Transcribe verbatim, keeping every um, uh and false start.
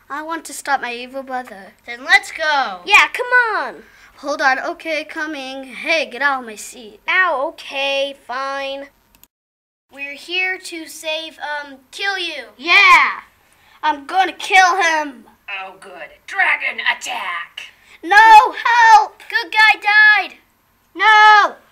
I want to stop my evil brother. Then let's go. Yeah, come on. Hold on, okay, coming. Hey, get out of my seat. Ow, okay, fine. We're here to save, um, kill you. Yeah, I'm gonna kill him. Oh, good. Dragon attack! No, help! Good guy died. No!